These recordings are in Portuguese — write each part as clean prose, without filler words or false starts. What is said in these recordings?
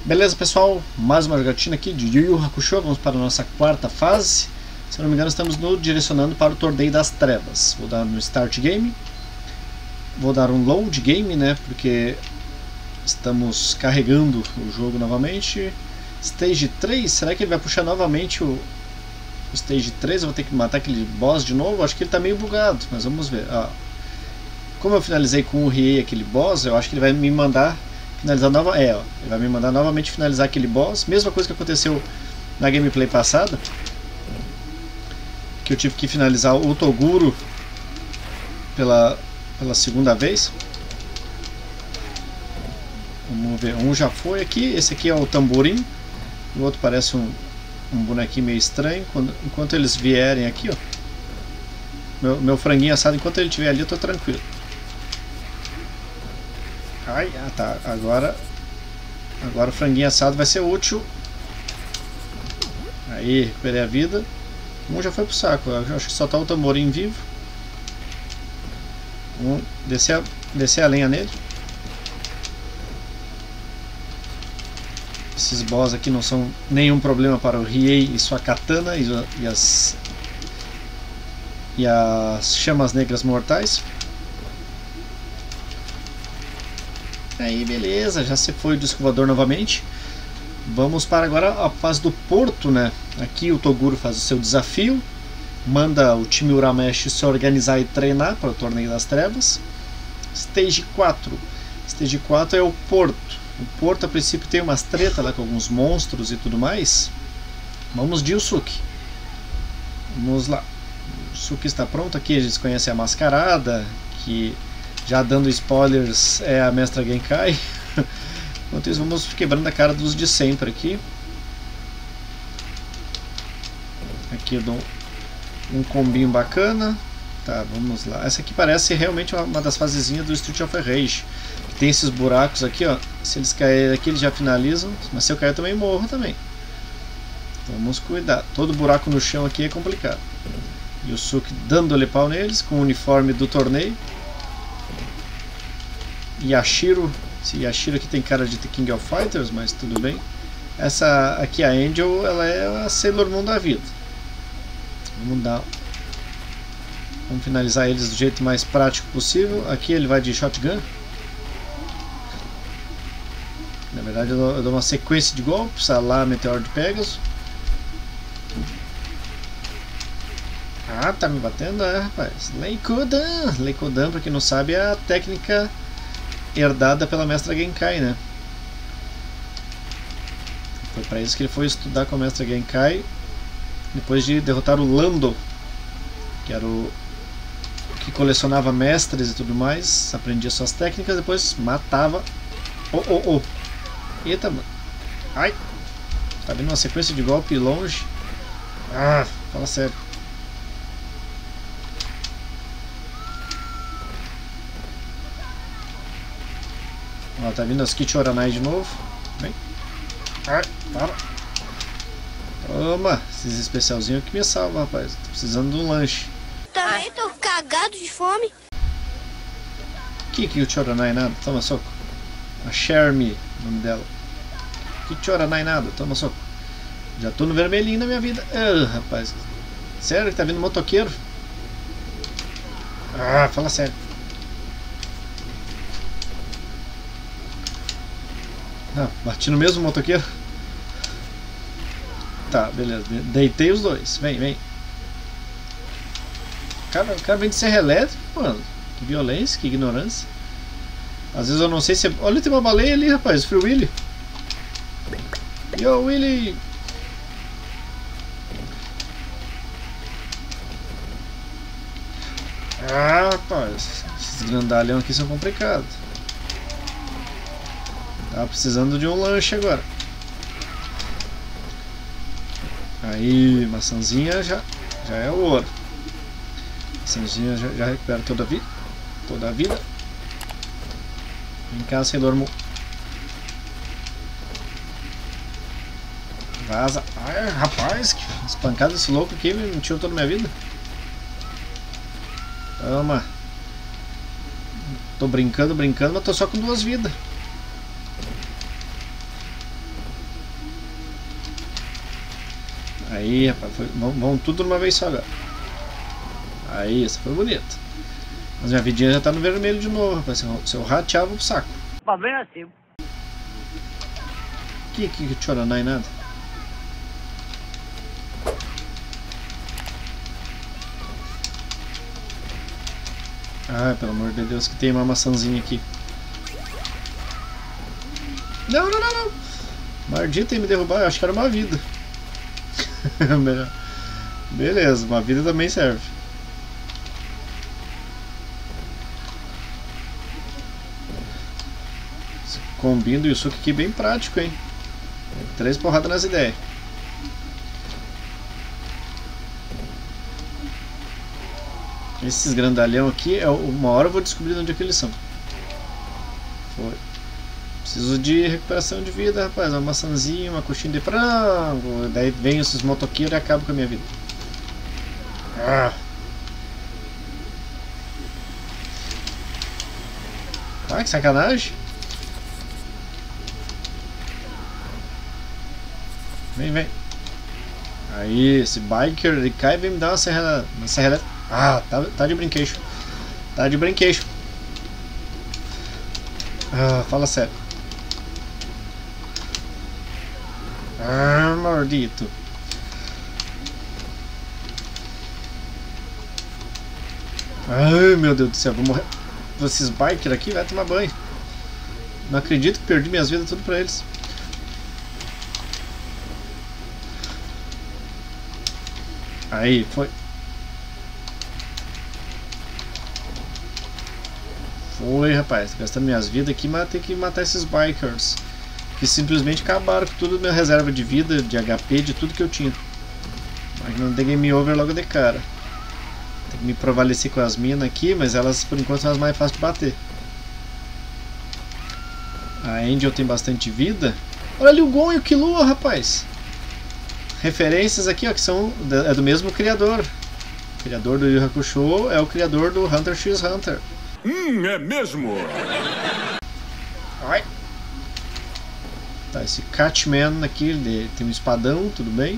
Beleza, pessoal? Mais uma jogatina aqui de Yu Yu Hakusho. Vamos para a nossa quarta fase. Se não me engano, estamos direcionando para o Torneio das Trevas. Vou dar no Start Game. Vou dar um Load Game, né? Porque estamos carregando o jogo novamente. Stage 3, será que ele vai puxar novamente o Stage 3? Eu vou ter que matar aquele boss de novo? Acho que ele está meio bugado, mas vamos ver. Como eu finalizei com o Riei aquele boss, eu acho que ele vai me mandar finalizar ele vai me mandar novamente finalizar aquele boss. Mesma coisa que aconteceu na gameplay passada, que eu tive que finalizar o Toguro pela segunda vez. Vamos ver, um já foi aqui. Esse aqui é o tamborim. O outro parece um bonequinho meio estranho. Enquanto eles vierem aqui, ó, meu franguinho assado, enquanto ele estiver ali, eu tô tranquilo. Ai, tá, agora o franguinho assado vai ser útil. Aí, recuperei a vida. Um já foi pro saco, eu acho que só tá o tamborim vivo. Vamos descer a lenha nele. Esses boss aqui não são nenhum problema para o Riei e sua katana e as chamas negras mortais. Aí, beleza, já se foi o disco voador novamente. Vamos para agora a fase do porto, né? Aqui o Toguro faz o seu desafio, manda o time Urameshi se organizar e treinar para o Torneio das Trevas. Stage 4. Stage 4 é o porto. O porto a princípio tem umas tretas lá com alguns monstros e tudo mais. Vamos de Yusuke. Vamos lá. O Yusuke está pronto. Aqui a gente conhece a mascarada, que, já dando spoilers, é a Mestra Genkai. Enquanto isso, vamos quebrando a cara dos de sempre aqui. Aqui eu dou um combinho bacana. Tá, vamos lá. Essa aqui parece realmente uma das fasezinhas do Street of Rage. Tem esses buracos aqui, ó. Se eles caírem aqui, eles já finalizam. Mas se eu cair, eu também morro também. Vamos cuidar. Todo buraco no chão aqui é complicado. Yusuke dando-lhe pau neles com o uniforme do torneio. Yashiro. Esse Yashiro aqui tem cara de The King of Fighters, mas tudo bem. Essa aqui, a Angel, ela é a Sailor Moon da vida. Vamos finalizar eles do jeito mais prático possível. Aqui ele vai de shotgun. Na verdade eu dou uma sequência de golpes, a lá Meteor de Pegasus. Ah, tá me batendo, rapaz. Leikodan, pra quem não sabe, é a técnica herdada pela Mestra Genkai, né? Foi pra isso que ele foi estudar com a Mestra Genkai, depois de derrotar o Lando, que era o que colecionava mestres e tudo mais, aprendia suas técnicas, depois matava. Eita, mano. Ai! Tá vindo uma sequência de golpe longe. Ah, fala sério. Ó, tá vindo as Kichoranai de novo. Vem. Ai, para. Toma, esses especialzinhos que me salvam, rapaz. Tô precisando de um lanche. Também tô cagado de fome. Que Kichoranai nada? Toma soco. A Shermie, o nome dela. Kichoranai nada, toma soco. Já tô no vermelhinho na minha vida. Rapaz. Sério que tá vindo motoqueiro? Ah, fala sério. Ah, bati no mesmo motoqueiro. Tá, beleza. Deitei os dois. Vem. O cara vem de serra elétrica, mano. Que violência, que ignorância. Às vezes eu não sei se... Olha, tem uma baleia ali, rapaz. Free Willy. Yo, Willy. Ah, rapaz. Esses grandalhão aqui são complicados. Tava precisando de um lanche agora. Aí, maçãzinha já é ouro. Maçãzinha já recupera toda a vida. Vem cá, Sailor Moon. Vaza. Ai, rapaz, que espancada desse louco aqui me tirou toda a minha vida. Toma. Tô brincando, mas tô só com 2 vidas. Aí, rapaz, vão tudo de uma vez só agora. Aí, essa foi bonita. Mas minha vidinha já tá no vermelho de novo, rapaz. Se eu ratear, eu vou pro saco. Mas bem assim. Que choranai nada. Ai, pelo amor de Deus, que tem uma maçãzinha aqui. Não. Maldito em me derrubar, eu acho que era uma vida. Beleza, uma vida também serve. Combino isso aqui bem prático, hein? 3 porradas nas ideias. Esses grandalhão aqui, uma hora eu vou descobrir onde é que eles são. Foi. Preciso de recuperação de vida, rapaz. Uma maçãzinha, uma coxinha de frango. Daí vem esses motoqueiros e acabam com a minha vida. Ah, que sacanagem. Vem. Aí, esse biker, ele cai e vem me dar uma serra. Ah, tá de brinquedo. Tá de brinquedo. Ah, fala sério. Ah, maldito. Ai, meu Deus do céu, vou morrer. Esses bikers aqui vai tomar banho. Não acredito que perdi minhas vidas tudo pra eles. Aí, foi. Foi, rapaz, gastando minhas vidas aqui, mas tem que matar esses bikers que simplesmente acabaram com tudo minha reserva de vida, de HP, de tudo que eu tinha. Mas não dei game over logo de cara. Tem que me prevalecer com as minas aqui, mas elas por enquanto são as mais fáceis de bater. A Angel tem bastante vida. Olha ali o Gon e o Killua, rapaz. Referências aqui, ó, que são do mesmo criador. O criador do Yu Yu Hakusho é o criador do Hunter x Hunter. É mesmo? Ai. Tá, esse Catman aqui, ele tem um espadão, tudo bem.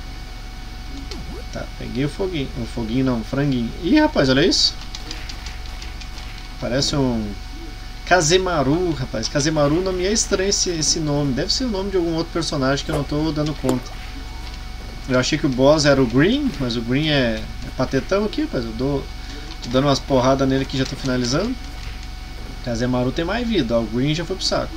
Tá, peguei o foguinho. O foguinho não, o franguinho. Ih, rapaz, olha isso. Parece um Kazemaru, rapaz. Kazemaru não me é estranho esse nome. Deve ser o nome de algum outro personagem que eu não tô dando conta. Eu achei que o boss era o Green, mas o Green é patetão aqui, rapaz. Eu tô dando umas porradas nele que já tô finalizando. Kazemaru tem mais vida, ó, o Green já foi pro saco.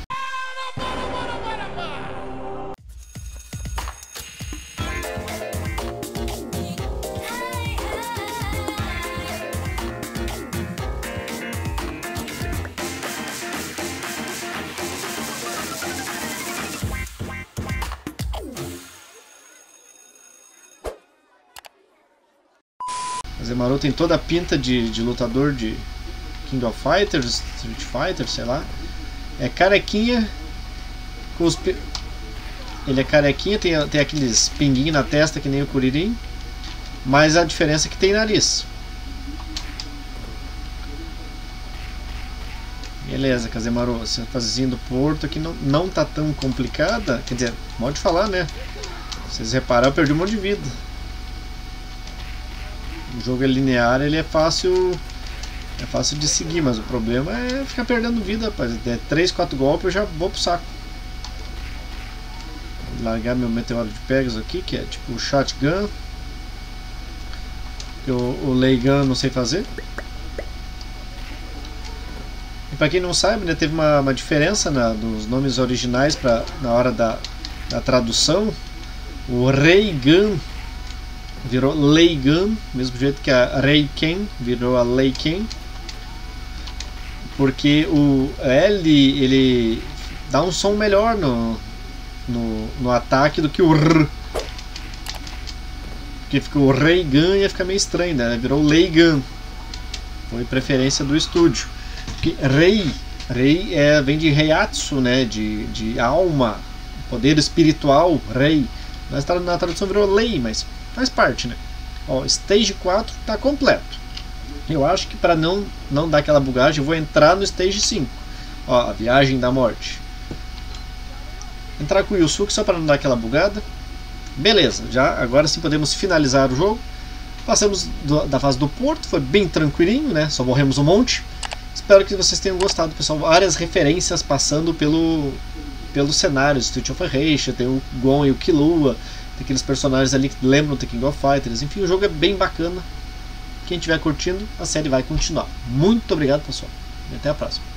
Kazemaru tem toda a pinta de lutador de King of Fighters, Street Fighter, sei lá. É carequinha com os ele é carequinha, tem aqueles pinguinhos na testa que nem o Kuririn, mas a diferença é que tem nariz. Beleza, Kazemaru, essa fasezinha do porto aqui não tá tão complicada, quer dizer, pode falar, né? Vocês repararam, eu perdi um monte de vida. O jogo é linear, ele é fácil de seguir, mas o problema é ficar perdendo vida, rapaz. É 3, 4 golpes eu já vou pro saco. Vou largar meu meteoro de Pegasus aqui, que é tipo o shotgun. O Laygun não sei fazer. E pra quem não sabe, né, teve uma diferença nos nomes originais na hora da tradução. O Raygun virou Laygun, mesmo jeito que a Reiken virou a Leiken, porque o L ele dá um som melhor no ataque do que o R, porque ficou o Reigun ia ficar meio estranho, né? Virou Laygun, foi preferência do estúdio, porque Rei vem de Reiatsu, né? de alma, poder espiritual, Rei. Na tradução virou Lei, mas faz parte, né? Ó, Stage 4 tá completo. Eu acho que para não dar aquela bugagem, eu vou entrar no Stage 5. Ó, a Viagem da Morte. Entrar com o Yusuke só para não dar aquela bugada. Beleza, já agora sim podemos finalizar o jogo. Passamos da fase do porto, foi bem tranquilinho, né? Só morremos um monte. Espero que vocês tenham gostado, pessoal. Várias referências passando pelo cenário. Street of Rage, tem o Gon e o Killua, tem aqueles personagens ali que lembram The King of Fighters. Enfim, o jogo é bem bacana. Quem estiver curtindo, a série vai continuar. Muito obrigado, pessoal, e até a próxima.